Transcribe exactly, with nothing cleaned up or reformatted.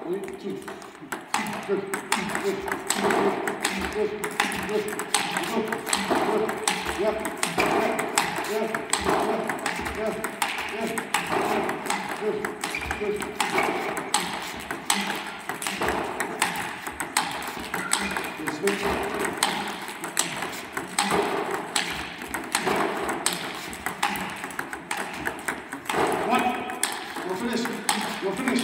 Wait, two. Good. Good. Good. Good. Good. Good. Good. Yeah. Yeah. Yeah. Yeah. Yeah. Yeah. Good. Good. Good. Switch. One. We're finished. We're finished.